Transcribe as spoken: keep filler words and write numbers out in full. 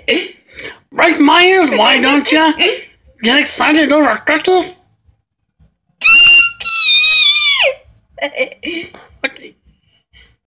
Break my ears, why don't ya? Get excited over cookies?